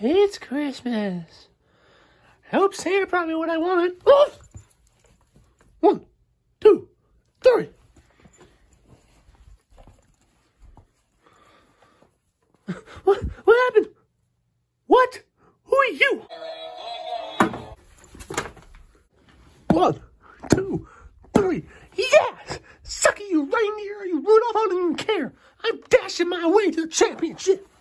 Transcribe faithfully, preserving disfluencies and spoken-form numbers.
It's Christmas. Hope Santa brought me what I wanted. Oh! One, two, three. What? What happened? What? Who are you? One, two, three. Yes! Sucky, you reindeer, you Rudolph, I don't even care. I'm dashing my way to the championship.